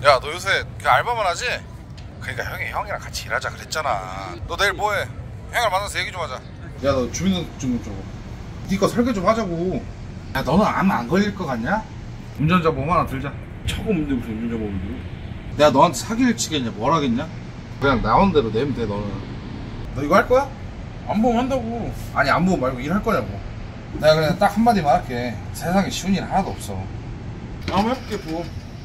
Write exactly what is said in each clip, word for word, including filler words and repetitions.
야, 너 요새 그 알바만 하지? 그러니까 형이 형이랑 같이 일하자 그랬잖아. 너 내일 뭐해? 형이랑 만나서 얘기 좀 하자. 야, 너 주민등록증 좀 니거 설계 좀 하자고. 야, 너는 암 안 걸릴 거 같냐? 운전자 보험 하나 들자. 처음인데 무슨 운전자 보험이 들어? 내가 너한테 사기를 치겠냐? 뭘 하겠냐? 그냥 나온 대로 내면 돼. 너는. 너 이거 할 거야? 안보험 한다고. 아니, 안 보고 말고 일할 거냐고. 내가 그냥 딱 한마디만 할게. 세상에 쉬운 일 하나도 없어. 한번 해볼게. 보험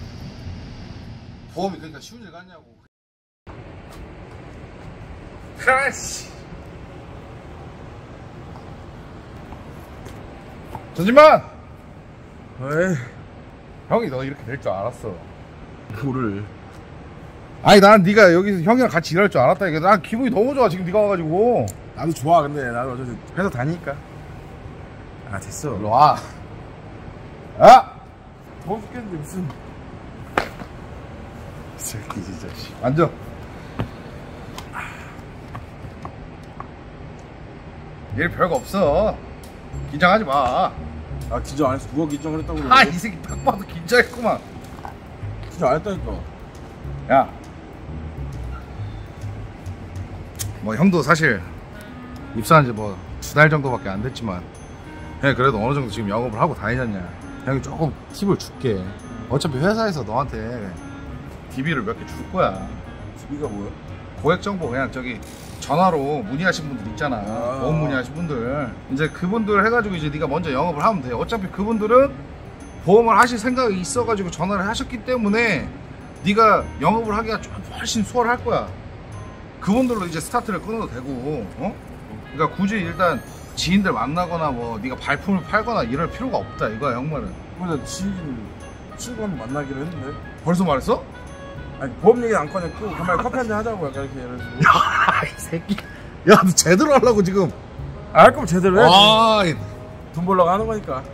보험이 그러니까 쉬운 일 같냐고. 아이씨. 전진만! 에이, 형이 너 이렇게 될 줄 알았어. 뭐를? 아니, 난 네가 여기서 형이랑 같이 일할 줄 알았다니까. 난 기분이 너무 좋아 지금 네가 와가지고. 나도 좋아. 근데 나도 어차피 회사 다니니까. 아, 됐어. 일로 와. 아! 더워 죽겠는데 무슨. 이 새끼 진짜. 앉아. 일 별거 없어. 긴장하지 마. 아, 긴장 안 했어. 누가 긴장을 했다고 그래? 아, 이 새끼 딱 봐도 긴장했구만. 긴장 안 했다니까. 야, 뭐 형도 사실 입사한 지 뭐 두 달 정도밖에 안 됐지만 형이 그래도 어느 정도 지금 영업을 하고 다니잖냐. 형이 조금 팁을 줄게. 어차피 회사에서 너한테 디비를 몇 개 줄 거야. 디비가 뭐야? 고액 정보 그냥 저기 전화로 문의하신 분들 있잖아. 아. 보험 문의하신 분들. 이제 그분들 해가지고 이제 네가 먼저 영업을 하면 돼. 어차피 그분들은 보험을 하실 생각이 있어가지고 전화를 하셨기 때문에 네가 영업을 하기가 좀 훨씬 수월할 거야. 그분들로 이제 스타트를 끊어도 되고, 어? 그러니까 굳이 일단 지인들 만나거나 뭐 네가 발품을 팔거나 이럴 필요가 없다 이거야 형말은. 근데 지인 친구 한번 만나기로 했는데. 벌써 말했어? 아니, 보험 얘기 안 꺼냈고 간만에 커피 한잔 하자고 약간 이렇게 이런 식으로. 야, 이 새끼. 야, 너 제대로 하려고 지금. 아, 할 거면 제대로 해. 아, 돈 벌려고 하는 거니까.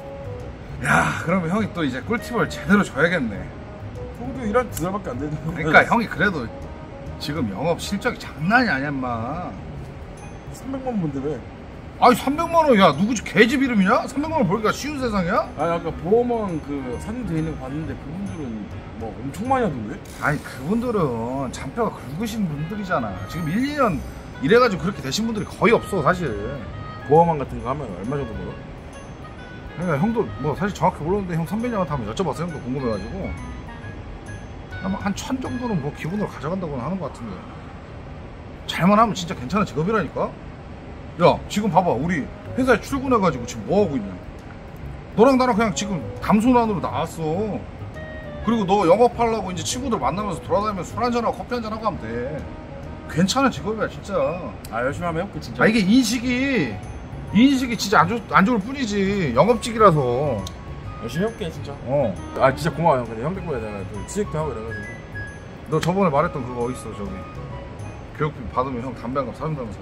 야, 그러면 형이 또 이제 꿀팁을 제대로 줘야겠네. 형도 일한 두 달밖에 안 되는데. 그러니까 형이 그래도 지금 영업 실적이 장난이 아니야 인마. 삼백만 본대래. 아니 삼백만 원, 야 누구 집 개집 이름이냐? 삼백만 원 벌기가 쉬운 세상이야? 아니, 아까 보험원 그 사진 돼 있는 거 봤는데 그분들은 뭐 엄청 많이 하던데? 아니 그분들은 잔뼈가 굵으신 분들이잖아. 지금 일, 이 년 이래가지고 그렇게 되신 분들이 거의 없어 사실. 보험원 같은 거 하면 얼마 정도 벌어? 그러니까 형도 뭐 사실 정확히 모르는데 형 선배님한테 한번 여쭤봤어. 형도 궁금해가지고 아마 한 천 정도는 뭐 기본으로 가져간다고는 하는 것 같은데. 잘만 하면 진짜 괜찮은 직업이라니까? 야, 지금 봐봐. 우리 회사에 출근해가지고 지금 뭐하고 있냐? 너랑 나랑 그냥 지금 담소난으로 나왔어. 그리고 너 영업하려고 이제 친구들 만나면서 돌아다니면서 술 한잔하고 커피 한잔하고 하면 돼. 괜찮은 직업이야 진짜. 아, 열심히 하면 해볼게 진짜. 아, 이게 인식이 인식이 진짜 안, 좋, 안 좋을 뿐이지. 영업직이라서. 열심히 해볼게 진짜. 어. 아, 진짜 고마워요. 근데 형 덕분에 내가 또 취직도 하고 이래가지고. 너 저번에 말했던 그거 어딨어 저기. 교육비 받으면 형 담배 한 갑 사준다면서.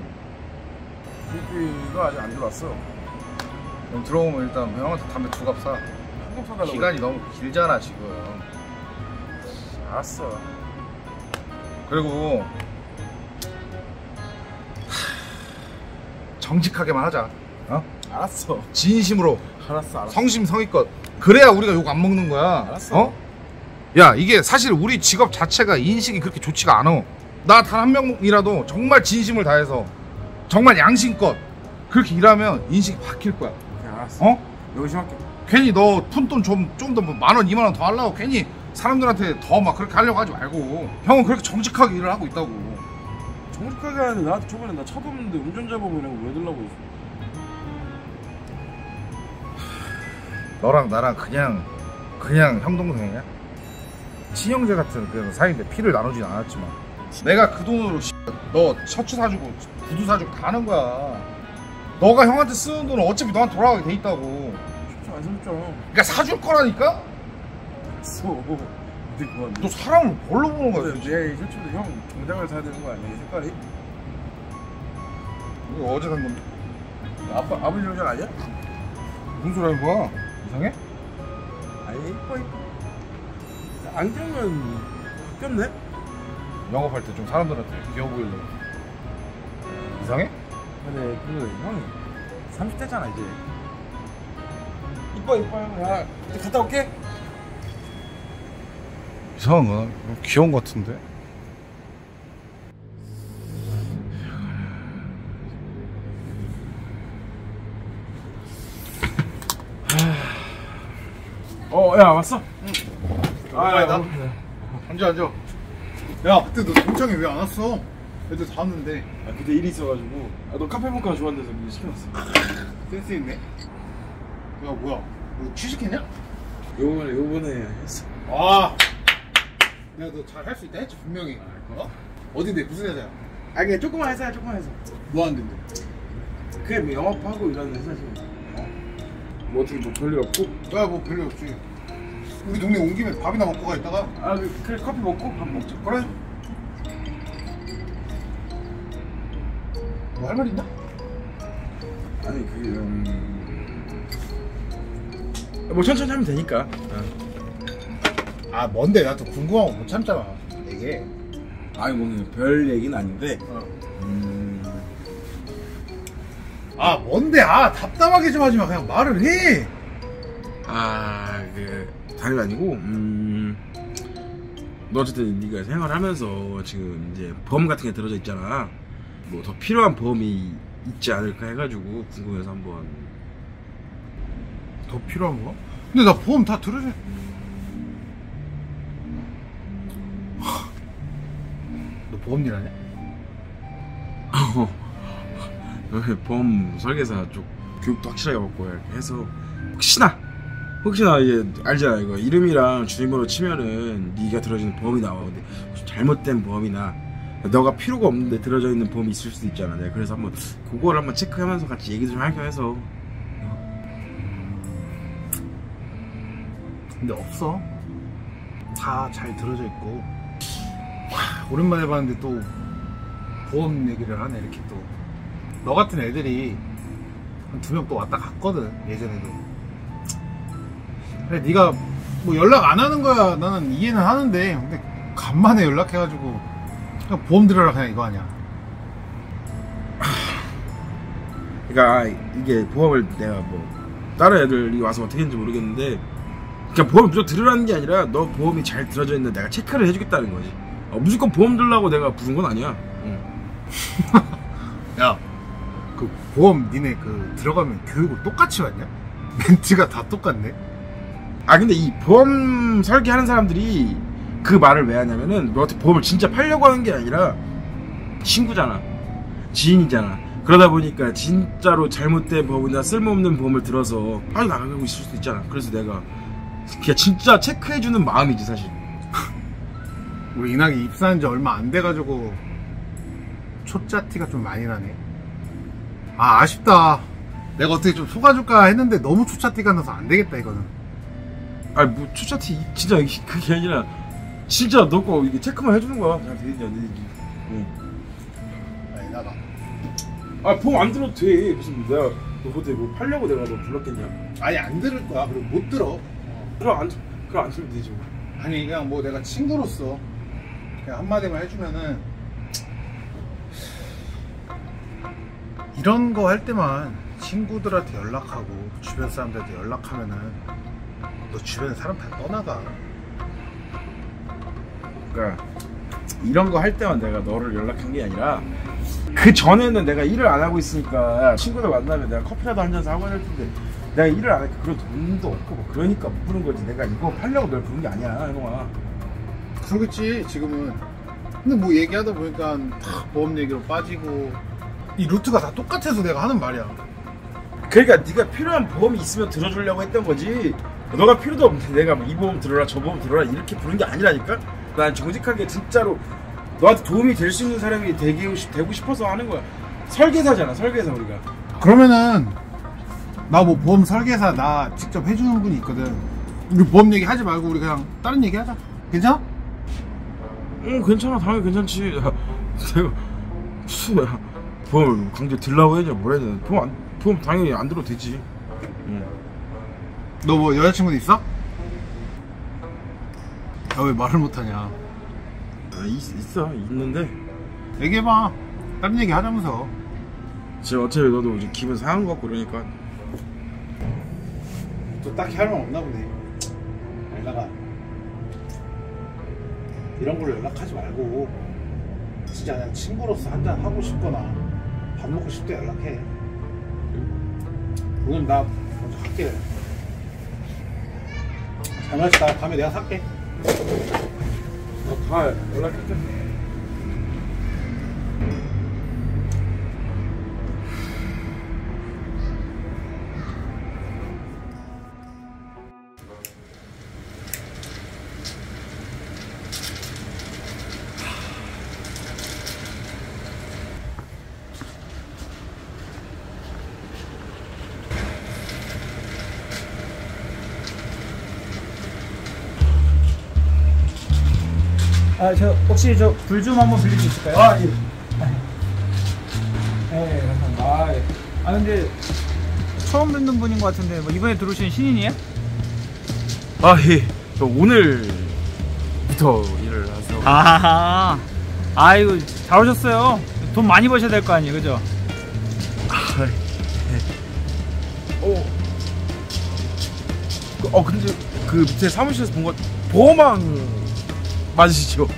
교육비가 아직 안 들어왔어. 그럼 들어오면 일단 형한테 담배 두 갑 사. 한국 사달라고. 기간이 너무 길잖아 지금. 알았어. 그리고 정직하게만 하자. 어? 알았어. 진심으로. 알았어, 알았어. 성심성의껏. 그래야 우리가 욕 안 먹는 거야. 알았어. 어? 야, 이게 사실 우리 직업 자체가 인식이 그렇게 좋지가 않아. 나 단 한 명이라도 정말 진심을 다해서 정말 양심껏 그렇게 일하면 인식이 바뀔 거야. 그래, 알았어. 어? 열심히 할게. 괜히 너 푼돈 좀 좀 더 만 원, 이만 원 더 하려고 괜히 사람들한테 더 막 그렇게 하려고 하지 말고. 형은 그렇게 정직하게 일을 하고 있다고. 정직하게 하는데 나한테 저번에 나 차도 없는데 운전자 보험이라고 왜 들라고 했어? 너랑 나랑 그냥 그냥 형 동생이야? 친형제 같은 그런 사이인데 피를 나누진 않았지만 내가 그 돈으로 너 셔츠 사주고 구두 사주고 다 하는 거야. 너가 형한테 쓰는 돈은 어차피 너한테 돌아가게 돼 있다고. 셔츠 안 사줬잖아. 그러니까 사줄 거라니까? 알았어. 근데 그거 너 사람을 뭘로 보는 거야? 근데 내 이 셔츠도 형 정장을 사야 되는 거 아니야? 이 색깔이? 이거 어제 산 건데. 아빠, 아버지 정장 아니야? 무슨 소리 하는 거야? 이상해? 아니, 이뻐 이뻐. 안경은 바뀌었네? 영업할 때 좀 사람들한테 귀여워 보이려고. 이상해? 근데 그 형이 삼십 대잖아 이제. 이뻐 이뻐 형. 야, 이제 갔다 올게. 이 이상한 거나? 귀여운 거 같은데? 어, 야 왔어? 응. 아, 야, 나 앉아, 앉아. 야, 그때 너 동창회 왜 안 왔어? 애들 다 왔는데. 아, 그때 일이 있어가지고. 아, 너 카페 모카 좋아한대서 미리 시켜놨어. 센스 있네. 야, 뭐야? 너 취직했냐? 요번에 요번에 했어. 아, 내가 너 잘 할 수 있다 했지 분명히. 어? 어딘데 무슨 회사야? 아, 그냥 조그만 회사야, 조그만 회사. 뭐 하는데? 그냥 뭐 영업하고 이런 회사지. 어? 뭐 어떻게 뭐 별일 없고? 야, 뭐 별로 없지. 우리 동네 온 김에 밥이나 먹고 가 있다가. 아, 그, 그래 커피 먹고 밥 먹자. 그래. 뭐 할 말 있나? 아니 그 음... 뭐 천천히 하면 되니까. 어. 아, 뭔데? 나 또 궁금한 거 못 참잖아. 이게. 아니 뭐 별 얘기는 아닌데. 어. 음... 아, 뭔데? 아, 답답하게 좀 하지 마. 그냥 말을 해. 아, 그 다른 게 아니고, 음, 너 어쨌든 네가 생활하면서 지금 이제 보험 같은 게 들어져 있잖아. 뭐 더 필요한 보험이 있지 않을까 해가지고 궁금해서 한번. 더 필요한 거? 근데 나 보험 다 들어줘. 너 보험 일 하냐? 보험 설계사 쪽 교육도 확실하게 받고 이렇게 해서 혹시나 혹시나 이게 알잖아, 이거 이름이랑 주민번호 치면은 네가 들어지는 보험이 나와. 근데 잘못된 보험이나 너가 필요가 없는데 들어져 있는 보험이 있을 수도 있잖아. 내가 그래서 한번 그걸 한번 체크하면서 같이 얘기 좀 할까 해서. 근데 없어. 다 잘 들어져 있고. 와, 오랜만에 봤는데 또 보험 얘기를 하네. 이렇게 또 너 같은 애들이 한 두 명 또 왔다 갔거든 예전에도. 그래, 네가 뭐 연락 안 하는 거야 나는 이해는 하는데, 근데 간만에 연락해가지고 그냥 보험 들어라 그냥 이거 아니야? 그러니까 이게 보험을 내가 뭐 다른 애들이 와서 어떻게 했는지 모르겠는데, 그냥 보험을 무조건 들으라는 게 아니라 너 보험이 잘 들어져 있는데 내가 체크를 해주겠다는 거지. 어, 무조건 보험 들라고 내가 부른 건 아니야. 응. 야, 그 보험 니네 그 들어가면 교육을 똑같이 받냐? 멘트가 다 똑같네. 아 근데 이 보험 설계하는 사람들이 그 말을 왜 하냐면은 너한테 보험을 진짜 팔려고 하는 게 아니라 친구잖아, 지인이잖아. 그러다 보니까 진짜로 잘못된 보험이나 쓸모없는 보험을 들어서 빠져 나가고 있을 수도 있잖아. 그래서 내가 그냥 진짜 체크해주는 마음이지 사실. 우리 이낙이 입사한 지 얼마 안 돼가지고 초짜 티가 좀 많이 나네. 아, 아쉽다. 내가 어떻게 좀 속아줄까 했는데 너무 초짜 티가 나서 안 되겠다 이거는. 아니 뭐 초짜티 진짜 그게 아니라 진짜 너 거 이게 체크만 해주는 거야. 잘 되는지 안 되는지. 응. 아니, 나가. 아 보험 안 들어도 돼. 무슨 내가 너 그때 뭐 팔려고 내가 너 불렀겠냐? 아니, 안 들을 거야. 그리고 못 들어. 그럼 안 그럼 안 들면 되지 뭐. 아니, 그냥 뭐 내가 친구로서 그냥 한마디만 해주면은, 이런 거 할 때만 친구들한테 연락하고 주변 사람들한테 연락하면은 너 주변에 사람 다 떠나가. 그러니까 이런 거 할 때만 내가 너를 연락한 게 아니라 그 전에는 내가 일을 안 하고 있으니까 친구들 만나면 내가 커피라도 한 잔 하고 할 텐데 내가 일을 안 하니까 그런 돈도 없고 뭐 그러니까 못 부른 거지. 내가 이거 팔려고 널 부른 게 아니야, 형아. 그러겠지 지금은. 근데 뭐 얘기하다 보니까 다 보험 얘기로 빠지고 이 루트가 다 똑같아서 내가 하는 말이야. 그러니까 네가 필요한 보험이 있으면 들어주려고 했던 거지. 너가 필요도 없는데 내가 이 보험 들어라 저 보험 들어라 이렇게 부른 게 아니라니까. 난 정직하게 진짜로 너한테 도움이 될 수 있는 사람이 되고, 되고 싶어서 하는 거야. 설계사잖아, 설계사 우리가. 그러면은 나 뭐 보험 설계사 나 직접 해주는 분이 있거든. 우리 보험 얘기 하지 말고 우리 그냥 다른 얘기 하자. 괜찮아? 응 괜찮아, 당연히 괜찮지. 내가 무슨 야 보험을 강제 들라고 해야 뭘 해야 돼. 보험, 안, 보험 당연히 안 들어도 되지. 응. 너 뭐 여자친구도 있어? 야, 왜 말을 못하냐? 아, 있, 있어 있는데 얘기해봐. 다른 얘기 하자면서. 지금 어차피 너도 이제 기분 상한 것 같고 그러니까. 또 딱히 할 말 없나 보네. 잘 나가. 이런 걸로 연락하지 말고 진짜 그냥 친구로서 한잔 하고 싶거나 밥 먹고 싶을 때 연락해. 오늘 나 먼저 갈게. 잘 마시다. 다음에 내가 살게. 어, 다 연락할게. 아, 저 혹시 저 불 좀 한번 빌릴 수 있을까요? 아, 예. 네, 감사합니다. 아, 예. 아, 근데 처음 뵙는 분인 것 같은데 뭐 이번에 들어오신 신인이에요? 아, 예. 저 오늘부터 일을 해서. 아, 아이고 잘 오셨어요. 돈 많이 버셔야 될 거 아니에요, 그죠? 아, 예. 어. 그, 어, 근데 그 밑에 사무실에서 본 거 보호망 맞으시죠?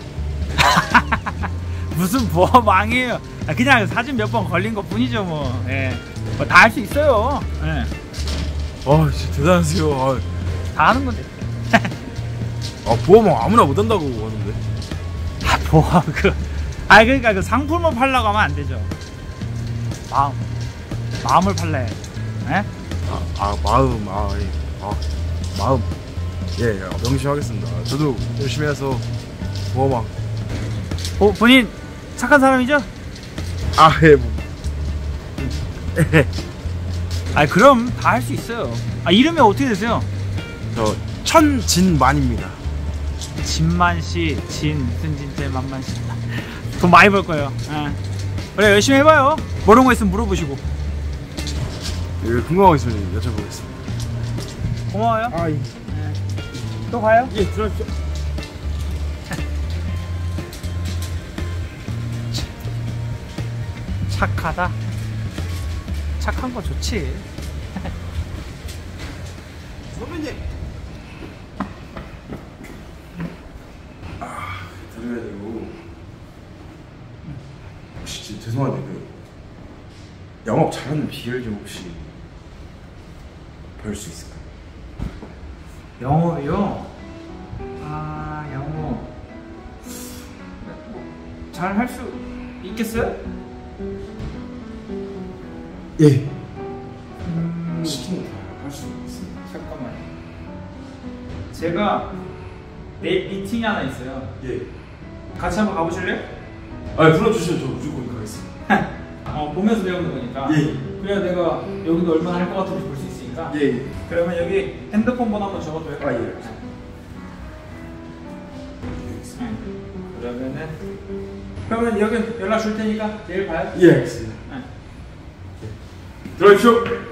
무슨 보험왕이에요? 아, 그냥 사진 몇 번 걸린 것 뿐이죠, 뭐. 예. 뭐 다 할 수 있어요. 예. 아, 진짜 대단하세요. 아, 다 하는 건데. 아 보호망 아무나 못 한다고 하는데. 아, 보험 그. 아, 그러니까 그 상품을 팔려고 하면 안 되죠. 마음, 마음을 팔래. 예? 아, 아 마음, 아, 예. 아 마음. 예, 예, 명심하겠습니다. 저도 열심히 해서 보호망. 어, 본인 착한 사람이죠? 아, 예, 뭐. 예. 아, 그럼 다 할 수 있어요. 아, 이름이 어떻게 되세요? 저 천진만입니다. 진만 씨, 진 무슨 진짜 만만 씨. 돈 많이 벌 거예요. 예. 그래, 열심히 해봐요. 모르는 거 있으면 물어보시고. 예, 궁금한 거 있으면 여쭤보겠습니다. 고마워요. 아, 예. 예. 또 가요? 예, 들어가십시오. 착하다. 착한 거 좋지. 선배님. 아, 드려야 되고. 혹시 진짜 죄송한데 그 영업 잘하는 비결 좀 혹시 볼 수 있을까요? 영어요? 아, 영어. 잘 할 수 있겠어요? 예. 음, 시키면 다 할 수 있습니다. 잠깐만요. 제가 내일 미팅이 하나 있어요. 예. 같이 한번 가보실래요? 아, 불러주시면 저 무조건 가겠습니다. 어, 보면서 배우는 거니까. 예. 그래야 내가 여기도 얼마나 할 것 같은지 볼 수 있으니까. 예. 그러면 여기 핸드폰 번호 한번 적어줘요. 아, 예. 네. 그러면은 그러면 여기 연락 줄 테니까 내일 봐요. 예, 알겠습니다. 네. 들어가십시오.